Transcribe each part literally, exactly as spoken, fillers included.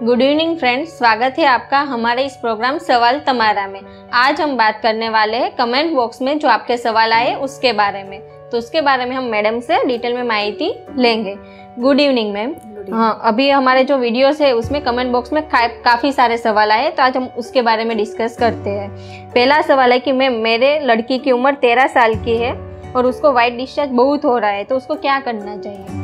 Good evening friends, स्वागत है आपका हमारे इस प्रोग्राम सवाल तमारा में। आज हम बात करने वाले हैं कमेंट बॉक्स में जो आपके सवाल आए उसके बारे में। तो उसके बारे में हम मैडम से डिटेल में माहिती लेंगे। Good evening ma'am. हाँ, अभी हमारे जो वीडियोस है उसमें कमेंट बॉक्स में का, काफ़ी सारे सवाल आए, तो आज हम उसके बारे में डिस्कस करते हैं। पहला सवाल है कि मैम मेरे लड़की की उम्र तेरह साल की है और उसको वाइट डिस्चार्ज बहुत हो रहा है, तो उसको क्या करना चाहिए?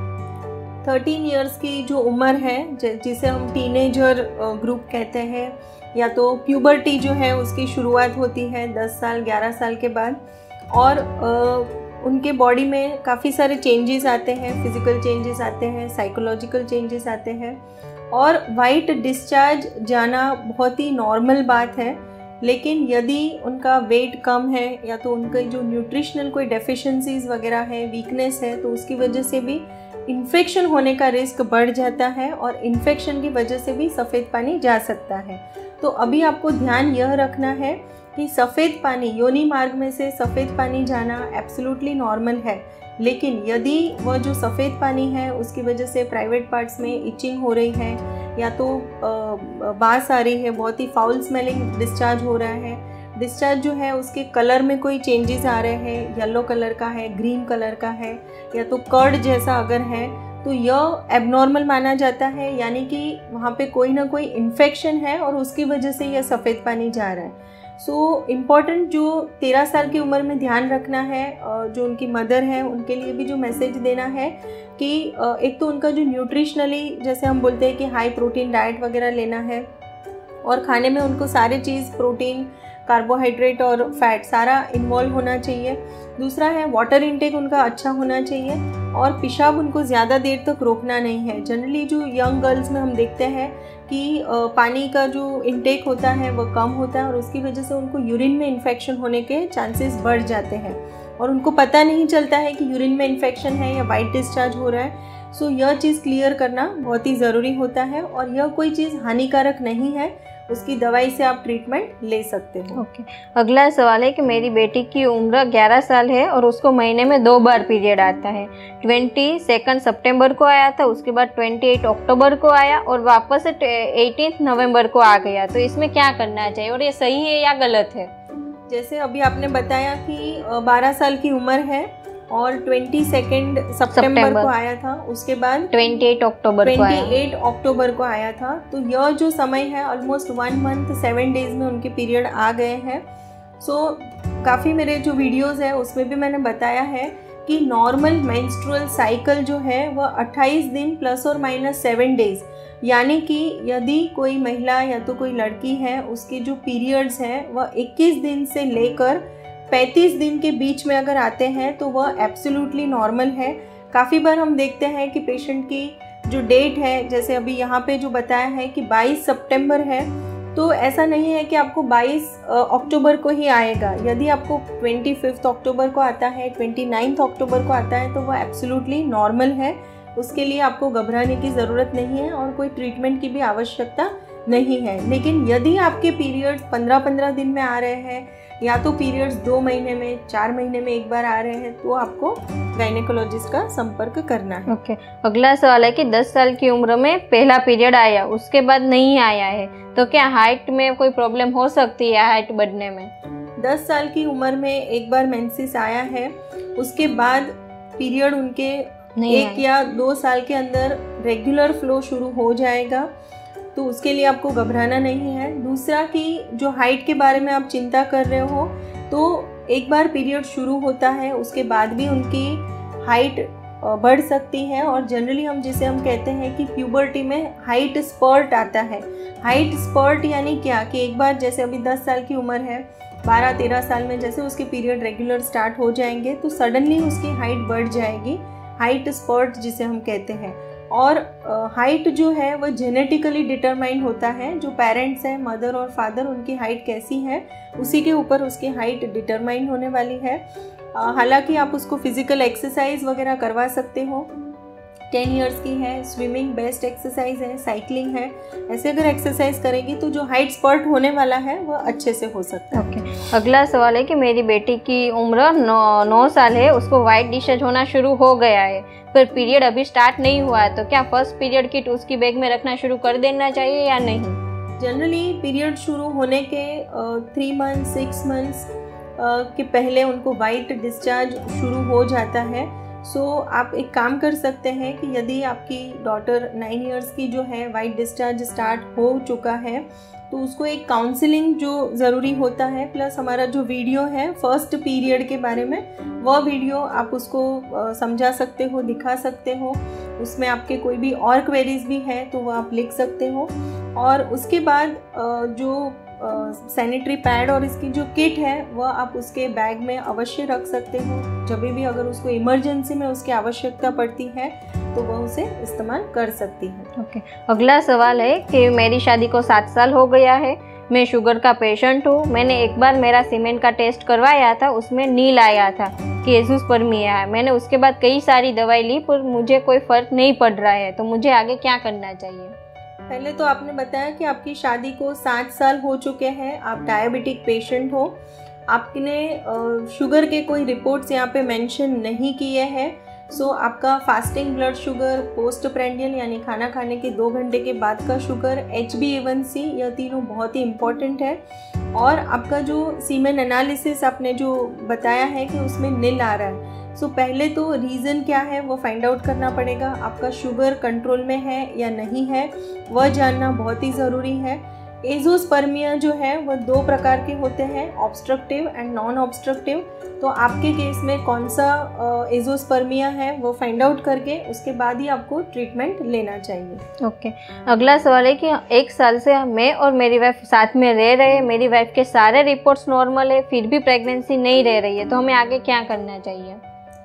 थर्टीन इयर्स की जो उम्र है, जिसे हम टीनेजर ग्रुप कहते हैं, या तो प्यूबर्टी जो है उसकी शुरुआत होती है दस साल ग्यारह साल के बाद, और आ, उनके बॉडी में काफ़ी सारे चेंजेस आते हैं, फिजिकल चेंजेस आते हैं, साइकोलॉजिकल चेंजेस आते हैं, और वाइट डिस्चार्ज जाना बहुत ही नॉर्मल बात है। लेकिन यदि उनका वेट कम है या तो उनका जो न्यूट्रिशनल कोई डेफिशिएंसीज वगैरह है, वीकनेस है, तो उसकी वजह से भी इन्फेक्शन होने का रिस्क बढ़ जाता है और इन्फेक्शन की वजह से भी सफ़ेद पानी जा सकता है। तो अभी आपको ध्यान यह रखना है कि सफ़ेद पानी, योनि मार्ग में से सफ़ेद पानी जाना एब्सोल्युटली नॉर्मल है। लेकिन यदि वह जो सफ़ेद पानी है उसकी वजह से प्राइवेट पार्ट्स में इचिंग हो रही है या तो बास आ रही है, बहुत ही फाउल स्मेलिंग डिस्चार्ज हो रहा है, डिस्चार्ज जो है उसके कलर में कोई चेंजेस आ रहे हैं, येलो कलर का है, ग्रीन कलर का है, या तो कर्ड जैसा अगर है, तो यह एबनॉर्मल माना जाता है, यानी कि वहाँ पे कोई ना कोई इन्फेक्शन है और उसकी वजह से यह सफ़ेद पानी जा रहा है। सो इम्पॉर्टेंट जो तेरह साल की उम्र में ध्यान रखना है, जो उनकी मदर है उनके लिए भी जो मैसेज देना है कि एक तो उनका जो न्यूट्रिशनली, जैसे हम बोलते हैं कि हाई प्रोटीन डाइट वगैरह लेना है, और खाने में उनको सारे चीज़ प्रोटीन, कार्बोहाइड्रेट और फैट सारा इन्वॉल्व होना चाहिए। दूसरा है वाटर इनटेक उनका अच्छा होना चाहिए, और पेशाब उनको ज़्यादा देर तक रोकना नहीं है। जनरली जो यंग गर्ल्स में हम देखते हैं कि पानी का जो इनटेक होता है वह कम होता है और उसकी वजह से उनको यूरिन में इन्फेक्शन होने के चांसेस बढ़ जाते हैं और उनको पता नहीं चलता है कि यूरिन में इन्फेक्शन है या वाइट डिस्चार्ज हो रहा है। सो यह चीज़ क्लियर करना बहुत ही ज़रूरी होता है, और यह कोई चीज़ हानिकारक नहीं है, उसकी दवाई से आप ट्रीटमेंट ले सकते हो। Okay okay. अगला सवाल है कि मेरी बेटी की उम्र ग्यारह साल है और उसको महीने में दो बार पीरियड आता है। ट्वेंटी सेकेंड सितंबर को आया था, उसके बाद ट्वेंटी एट अक्टूबर को आया और वापस एटीन नवंबर को आ गया। तो इसमें क्या करना चाहिए और ये सही है या गलत है? जैसे अभी आपने बताया कि बारह साल की उम्र है और ट्वेंटी सेकेंड सितंबर को आया था, उसके बाद ट्वेंटी एट अक्टूबर को आया ट्वेंटी एट अक्टूबर को आया था, तो यह जो समय है almost one month seven days में उनके पीरियड आ गए हैं। सो so, काफ़ी मेरे जो वीडियोस है उसमें भी मैंने बताया है कि नॉर्मल मेंस्ट्रुअल साइकिल जो है वह अट्ठाईस दिन प्लस और माइनस सेवन डेज, यानी कि यदि कोई महिला या तो कोई लड़की है उसके जो पीरियड्स हैं वह इक्कीस दिन से लेकर पैंतीस दिन के बीच में अगर आते हैं तो वह एब्सोल्युटली नॉर्मल है। काफ़ी बार हम देखते हैं कि पेशेंट की जो डेट है, जैसे अभी यहाँ पे जो बताया है कि बाईस सितंबर है, तो ऐसा नहीं है कि आपको बाईस अक्टूबर को ही आएगा। यदि आपको पच्चीस अक्टूबर को आता है, उनतीस अक्टूबर को आता है, तो वह एब्सोल्युटली नॉर्मल है। उसके लिए आपको घबराने की ज़रूरत नहीं है और कोई ट्रीटमेंट की भी आवश्यकता नहीं है। लेकिन यदि आपके पीरियड्स पंद्रह पंद्रह दिन में आ रहे हैं या तो पीरियड्स दो महीने में, चार महीने में एक बार आ रहे हैं, तो आपको गायनेकोलॉजिस्ट का संपर्क करना है। Okay okay. अगला सवाल है कि दस साल की उम्र में पहला पीरियड आया, उसके बाद नहीं आया है, तो क्या हाइट में कोई प्रॉब्लम हो सकती है हाइट बढ़ने में? दस साल की उम्र में एक बार मेंसेस आया है, उसके बाद पीरियड उनके एक या दो साल के अंदर रेगुलर फ्लो शुरू हो जाएगा, तो उसके लिए आपको घबराना नहीं है। दूसरा कि जो हाइट के बारे में आप चिंता कर रहे हो, तो एक बार पीरियड शुरू होता है उसके बाद भी उनकी हाइट बढ़ सकती है, और जनरली हम जिसे हम कहते हैं कि प्यूबर्टी में हाइट स्पर्ट आता है। हाइट स्पर्ट यानी क्या कि एक बार, जैसे अभी दस साल की उम्र है, बारह तेरह साल में जैसे उसके पीरियड रेगुलर स्टार्ट हो जाएंगे तो सडनली उसकी हाइट बढ़ जाएगी, हाइट स्पर्ट जिसे हम कहते हैं। और हाइट uh, जो है वह जेनेटिकली डिटरमाइंड होता है, जो पेरेंट्स हैं, मदर और फादर, उनकी हाइट कैसी है उसी के ऊपर उसकी हाइट डिटरमाइंड होने वाली है। uh, हालांकि आप उसको फिज़िकल एक्सरसाइज वगैरह करवा सकते हो, टेन इयर्स की है, स्विमिंग बेस्ट एक्सरसाइज है, साइकिलिंग है। ऐसे अगर एक्सरसाइज करेगी तो जो हाइट स्पॉट होने वाला है वह अच्छे से हो सकता है। Okay okay. अगला सवाल है कि मेरी बेटी की उम्र नौ नौ साल है, उसको वाइट डिस्चार्ज होना शुरू हो गया है, पर पीरियड अभी स्टार्ट नहीं हुआ है, तो क्या फर्स्ट पीरियड किट उसकी बैग में रखना शुरू कर देना चाहिए या नहीं? जनरली पीरियड शुरू होने के थ्री मंथ सिक्स मंथ्स के पहले उनको वाइट डिस्चार्ज शुरू हो जाता है। सो so, आप एक काम कर सकते हैं कि यदि आपकी डॉटर नाइन इयर्स की जो है वाइट डिस्चार्ज स्टार्ट हो चुका है तो उसको एक काउंसलिंग जो ज़रूरी होता है, प्लस हमारा जो वीडियो है फर्स्ट पीरियड के बारे में, वह वीडियो आप उसको समझा सकते हो, दिखा सकते हो। उसमें आपके कोई भी और क्वेरीज भी है तो वह आप लिख सकते हो। और उसके बाद जो सैनिटरी पैड और इसकी जो किट है वह आप उसके बैग में अवश्य रख सकते हो। जब भी अगर उसको इमरजेंसी में उसकी आवश्यकता पड़ती है तो वह उसे इस्तेमाल कर सकती है। Okay okay. अगला सवाल है कि मेरी शादी को सात साल हो गया है, मैं शुगर का पेशेंट हूँ। मैंने एक बार मेरा सीमेंट का टेस्ट करवाया था, उसमें नील आया था कि एज़ोस्पर्मिया है। मैंने उसके बाद कई सारी दवाई ली पर मुझे कोई फ़र्क नहीं पड़ रहा है, तो मुझे आगे क्या करना चाहिए? पहले तो आपने बताया कि आपकी शादी को सात साल हो चुके हैं, आप डायबिटिक पेशेंट हो, आपने शुगर के कोई रिपोर्ट्स यहाँ पे मेंशन नहीं किए हैं। सो आपका fasting blood sugar, post prandial यानी खाना खाने के दो घंटे के बाद का sugar, H B A one C, यह तीनों बहुत ही इम्पॉर्टेंट है। और आपका जो सीमेन एनालिसिस आपने जो बताया है कि उसमें नील आ रहा है, सो so, पहले तो रीज़न क्या है वो फाइंड आउट करना पड़ेगा। आपका शुगर कंट्रोल में है या नहीं है वह जानना बहुत ही ज़रूरी है। एज़ोस्पर्मिया जो है वह दो प्रकार के होते हैं, ऑब्स्ट्रक्टिव एंड नॉन ऑब्स्ट्रक्टिव। तो आपके केस में कौन सा एज़ोस्पर्मिया है वो फाइंड आउट करके उसके बाद ही आपको ट्रीटमेंट लेना चाहिए। Okay okay. अगला सवाल है कि एक साल से मैं और मेरी वाइफ साथ में रह रहे हैं, मेरी वाइफ के सारे रिपोर्ट्स नॉर्मल है, फिर भी प्रेगनेंसी नहीं रह रही है, तो हमें आगे क्या करना चाहिए?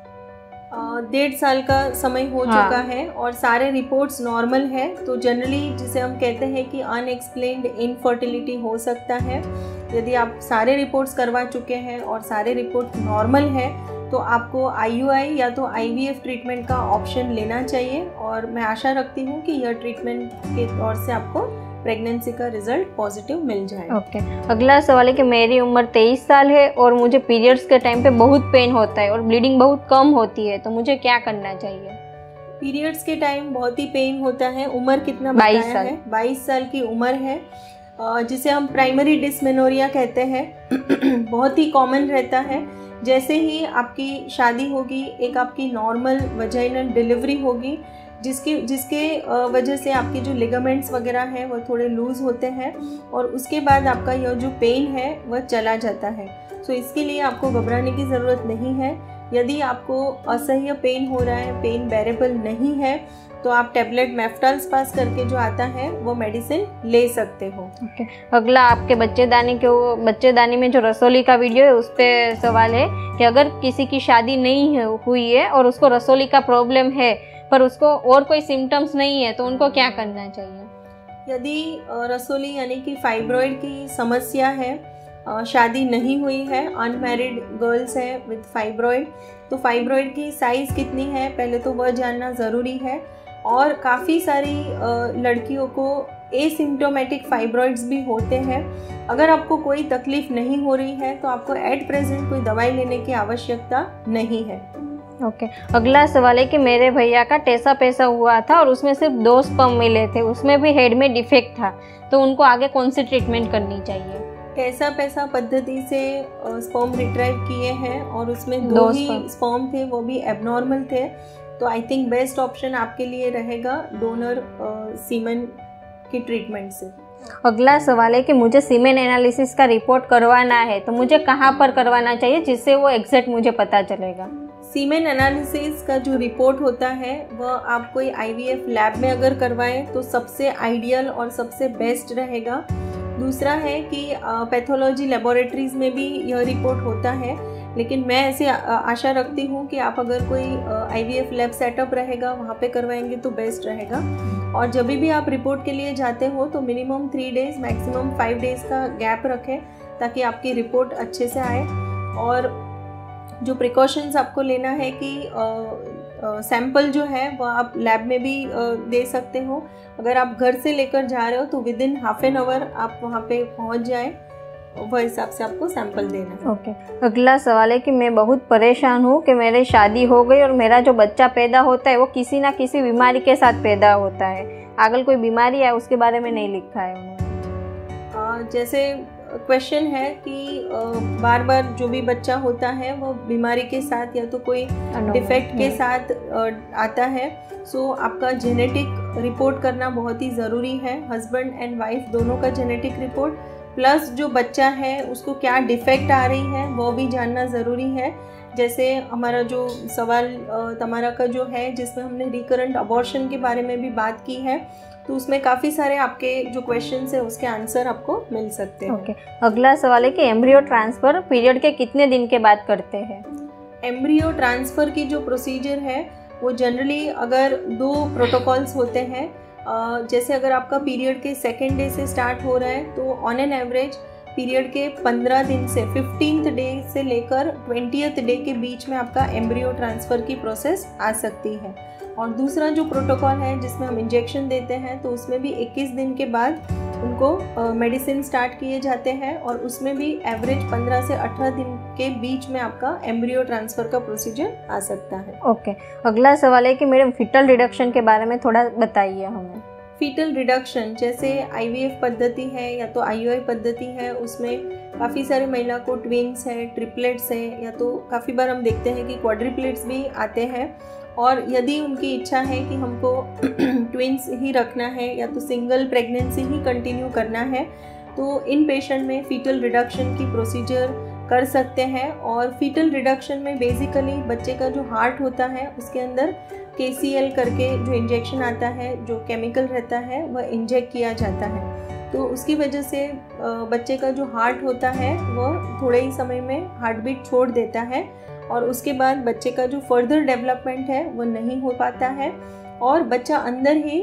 डेढ़ साल का समय हो हाँ. चुका है और सारे रिपोर्ट्स नॉर्मल है, तो जनरली जिसे हम कहते हैं कि अनएक्सप्लेन्ड इनफर्टिलिटी हो सकता है। यदि आप सारे रिपोर्ट्स करवा चुके हैं और सारे रिपोर्ट नॉर्मल है तो आपको आई यू आई या तो आई वी एफ ट्रीटमेंट का ऑप्शन लेना चाहिए। और मैं आशा रखती हूँ कि यह ट्रीटमेंट के तौर से आपको प्रेगनेंसी का रिजल्ट पॉजिटिव मिल जाए। Okay okay. अगला सवाल है कि मेरी उम्र तेईस साल है और मुझे पीरियड्स के टाइम पे बहुत पेन होता है और ब्लीडिंग बहुत कम होती है, तो मुझे क्या करना चाहिए? पीरियड्स के टाइम बहुत ही पेन होता है। उम्र कितना बताया है? बाईस साल की उम्र है, जिसे हम प्राइमरी डिस्मेनोरिया कहते हैं। बहुत ही कॉमन रहता है। जैसे ही आपकी शादी होगी, एक आपकी नॉर्मल वजाइनल डिलीवरी होगी जिसकी जिसके वजह से आपके जो लिगामेंट्स वगैरह हैं वो थोड़े लूज़ होते हैं और उसके बाद आपका यह जो पेन है वह चला जाता है। सो इसके लिए आपको घबराने की ज़रूरत नहीं है। यदि आपको असह्य पेन हो रहा है, पेन बेरेबल नहीं है, तो आप टैबलेट मेफ्टाल स्पास करके जो आता है वो मेडिसिन ले सकते हो। okay. अगला आपके बच्चेदानी के बच्चेदानी में जो रसोली का वीडियो है उस पर सवाल है कि अगर किसी की शादी नहीं हुई है और उसको रसोली का प्रॉब्लम है पर उसको और कोई सिम्टम्स नहीं है, तो उनको क्या करना चाहिए? यदि रसोली यानी कि फाइब्रॉइड की समस्या है, शादी नहीं हुई है, अनमैरिड गर्ल्स हैं विद फाइब्रॉइड, तो फाइब्रॉइड की साइज़ कितनी है पहले तो वह जानना ज़रूरी है। और काफ़ी सारी लड़कियों को एसिम्प्टोमेटिक फाइब्रॉइड्स भी होते हैं। अगर आपको कोई तकलीफ़ नहीं हो रही है तो आपको एट प्रेजेंट कोई दवाई लेने की आवश्यकता नहीं है। Okay okay. अगला सवाल है कि मेरे भैया का टेसा पैसा हुआ था और उसमें सिर्फ दो स्पर्म मिले थे, उसमें भी हेड में डिफेक्ट था, तो उनको आगे कौन सी ट्रीटमेंट करनी चाहिए? टेसा पैसा पद्धति से स्पर्म रिट्राइव किए हैं और उसमें दो, दो ही स्पर्म थे, वो भी एबनॉर्मल थे, तो आई थिंक बेस्ट ऑप्शन आपके लिए रहेगा डोनर सीमेन की ट्रीटमेंट से। अगला सवाल है कि मुझे सीमेन एनालिसिस का रिपोर्ट करवाना है, तो मुझे कहाँ पर करवाना चाहिए जिससे वो एग्जैक्ट मुझे पता चलेगा? सीमेन एनालिसिस का जो रिपोर्ट होता है वह आप कोई आई वी एफ लैब में अगर करवाएं तो सबसे आइडियल और सबसे बेस्ट रहेगा। दूसरा है कि पैथोलॉजी लेबोरेटरीज़ में भी यह रिपोर्ट होता है, लेकिन मैं ऐसे आशा रखती हूँ कि आप अगर कोई I V F lab setup रहेगा वहाँ पे करवाएंगे तो बेस्ट रहेगा। और जब भी आप रिपोर्ट के लिए जाते हो तो minimum three days maximum five days का गैप रखें ताकि आपकी रिपोर्ट अच्छे से आए। और जो प्रिकॉशंस आपको लेना है कि सैंपल जो है वो आप लैब में भी दे सकते हो। अगर आप घर से लेकर जा रहे हो तो within half an hour आप वहाँ पे पहुँच जाएं, वह हिसाब से आपको सैंपल देना है। Okay okay. अगला सवाल है कि मैं बहुत परेशान हूँ कि मेरी शादी हो गई और मेरा जो बच्चा पैदा होता है वो किसी ना किसी बीमारी के साथ पैदा होता है। अगर कोई बीमारी है उसके बारे में नहीं लिखा है उन्होंने। जैसे क्वेश्चन है कि बार बार जो भी बच्चा होता है वो बीमारी के साथ या तो कोई डिफेक्ट के साथ आता है, सो आपका जेनेटिक रिपोर्ट करना बहुत ही ज़रूरी है। हस्बैंड एंड वाइफ दोनों का जेनेटिक रिपोर्ट प्लस जो बच्चा है उसको क्या डिफेक्ट आ रही है वो भी जानना ज़रूरी है। जैसे हमारा जो सवाल तमारा का जो है जिसमें हमने रिकरेंट अबॉर्शन के बारे में भी बात की है, तो उसमें काफ़ी सारे आपके जो क्वेश्चंस है उसके आंसर आपको मिल सकते हैं। Okay okay. अगला सवाल है कि एम्ब्रियो ट्रांसफ़र पीरियड के कितने दिन के बाद करते हैं? एम्ब्रियो ट्रांसफ़र की जो प्रोसीजर है वो जनरली अगर दो प्रोटोकॉल्स होते हैं, जैसे अगर आपका पीरियड के सेकेंड डे से स्टार्ट हो रहा है तो ऑन एन एवरेज पीरियड के पंद्रह दिन से फिफ्टींथ डे से लेकर ट्वेंटियथ डे के बीच में आपका एम्ब्रियो ट्रांसफ़र की प्रोसेस आ सकती है। और दूसरा जो प्रोटोकॉल है जिसमें हम इंजेक्शन देते हैं तो उसमें भी इक्कीस दिन के बाद उनको मेडिसिन स्टार्ट किए जाते हैं और उसमें भी एवरेज पंद्रह से अठारह दिन के बीच में आपका एम्ब्रियो ट्रांसफ़र का प्रोसीजर आ सकता है। Okay okay. अगला सवाल है कि मैडम फीटल रिडक्शन के बारे में थोड़ा बताइए हमें। फीटल रिडक्शन जैसे आईवीएफ पद्धति है या तो आईयूआई पद्धति है, उसमें काफ़ी सारे महिला को ट्विंस है, ट्रिपलेट्स है, या तो काफ़ी बार हम देखते हैं कि क्वाड्रिप्लेट्स भी आते हैं। और यदि उनकी इच्छा है कि हमको ट्विंस ही रखना है या तो सिंगल प्रेगनेंसी ही कंटिन्यू करना है, तो इन पेशेंट में फीटल रिडक्शन की प्रोसीजर कर सकते हैं। और फीटल रिडक्शन में बेसिकली बच्चे का जो हार्ट होता है उसके अंदर के सी एल करके जो इंजेक्शन आता है, जो केमिकल रहता है, वह इंजेक्ट किया जाता है। तो उसकी वजह से बच्चे का जो हार्ट होता है वह थोड़े ही समय में हार्ट बीट छोड़ देता है और उसके बाद बच्चे का जो फर्दर डेवलपमेंट है वो नहीं हो पाता है और बच्चा अंदर ही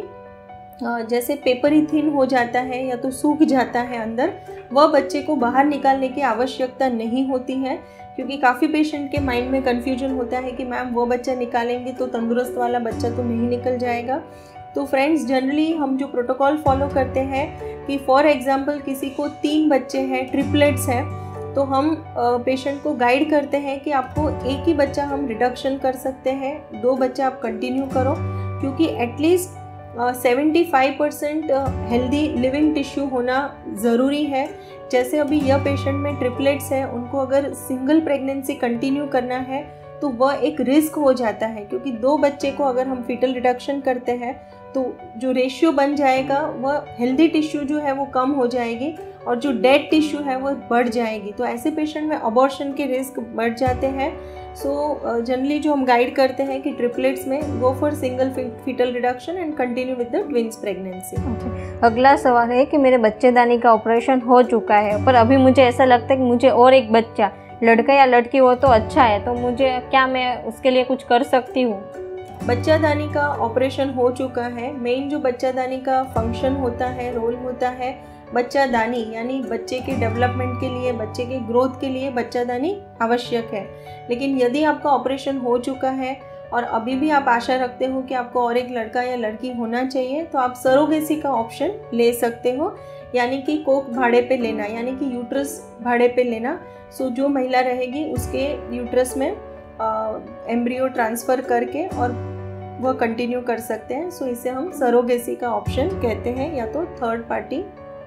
जैसे पेपरी थिन हो जाता है या तो सूख जाता है अंदर, वह बच्चे को बाहर निकालने की आवश्यकता नहीं होती है। क्योंकि काफ़ी पेशेंट के माइंड में कन्फ्यूजन होता है कि मैम वो बच्चा निकालेंगे तो तंदुरुस्त वाला बच्चा तो नहीं निकल जाएगा। तो फ्रेंड्स जनरली हम जो प्रोटोकॉल फॉलो करते हैं कि फॉर एग्जांपल किसी को तीन बच्चे हैं, ट्रिपलेट्स हैं, तो हम पेशेंट को गाइड करते हैं कि आपको एक ही बच्चा हम रिडक्शन कर सकते हैं, दो बच्चा आप कंटिन्यू करो, क्योंकि at least seventy five percent healthy living tissue होना ज़रूरी है। जैसे अभी यह पेशेंट में ट्रिपलेट्स है, उनको अगर सिंगल प्रेगनेंसी कंटिन्यू करना है तो वह एक रिस्क हो जाता है, क्योंकि दो बच्चे को अगर हम फीटल रिडक्शन करते हैं तो जो रेशियो बन जाएगा वह हेल्दी टिश्यू जो है वो कम हो जाएगी और जो डेड टिश्यू है वो बढ़ जाएगी। तो ऐसे पेशेंट में अबॉर्शन के रिस्क बढ़ जाते हैं। सो जनरली जो हम गाइड करते हैं कि ट्रिपलेट्स में go for single foetal reduction and continue with the twins pregnancy. अगला सवाल है कि मेरे बच्चेदानी का ऑपरेशन हो चुका है पर अभी मुझे ऐसा लगता है कि मुझे और एक बच्चा, लड़का या लड़की हो तो अच्छा है, तो मुझे क्या मैं उसके लिए कुछ कर सकती हूँ? बच्चादानी का ऑपरेशन हो चुका है। मेन जो बच्चादानी का फंक्शन होता है, रोल होता है, बच्चादानी यानी बच्चे के डेवलपमेंट के लिए, बच्चे के ग्रोथ के लिए बच्चादानी आवश्यक है। लेकिन यदि आपका ऑपरेशन हो चुका है और अभी भी आप आशा रखते हो कि आपको और एक लड़का या लड़की होना चाहिए, तो आप सरोगेसी का ऑप्शन ले सकते हो, यानी कि कोख भाड़े पे लेना, यानी कि यूट्रस भाड़े पे लेना। सो जो महिला रहेगी उसके यूट्रस में एम्ब्रियो ट्रांसफ़र करके और वह कंटिन्यू कर सकते हैं। सो इसे हम सरोगेसी का ऑप्शन कहते हैं या तो थर्ड पार्टी।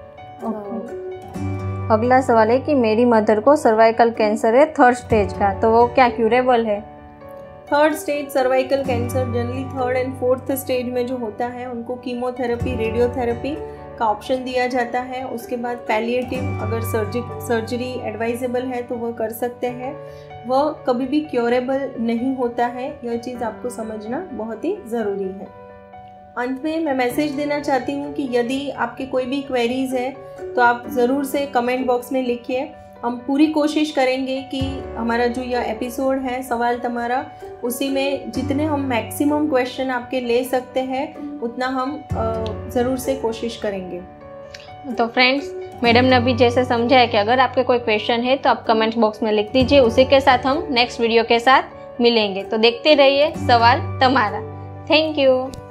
अगला सवाल है कि मेरी मदर को सर्वाइकल कैंसर है थर्ड स्टेज का, तो वो क्या क्यूरेबल है? Third stage cervical cancer generally third and fourth stage में जो होता है उनको कीमोथेरेपी, रेडियोथेरेपी का ऑप्शन दिया जाता है। उसके बाद पैलिएटिव अगर सर्जि सर्जरी एडवाइजेबल है तो वह कर सकते हैं। वह कभी भी क्योरेबल नहीं होता है, यह चीज़ आपको समझना बहुत ही ज़रूरी है। अंत में मैं मैसेज देना चाहती हूँ कि यदि आपके कोई भी क्वेरीज़ है तो आप ज़रूर से कमेंट बॉक्स में लिखिए। हम पूरी कोशिश करेंगे कि हमारा जो यह एपिसोड है सवाल तमारा, उसी में जितने हम मैक्सिमम क्वेश्चन आपके ले सकते हैं उतना हम ज़रूर से कोशिश करेंगे। तो फ्रेंड्स, मैडम ने अभी जैसे समझा है कि अगर आपके कोई क्वेश्चन है तो आप कमेंट बॉक्स में लिख दीजिए। उसी के साथ हम नेक्स्ट वीडियो के साथ मिलेंगे। तो देखते रहिए सवाल तमारा। Thank you.